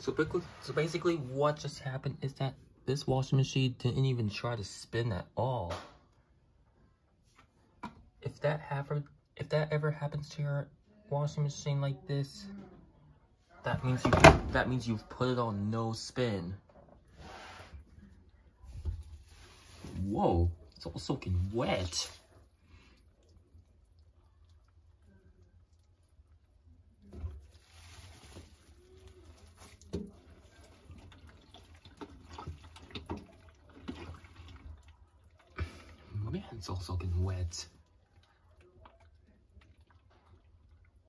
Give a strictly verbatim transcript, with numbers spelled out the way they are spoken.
So basically, so basically what just happened is that this washing machine didn't even try to spin at all. If that happen, if that ever happens to your washing machine like this, that means you that means you've put it on no spin. Whoa, it's all soaking wet. Man, it's all soaking wet.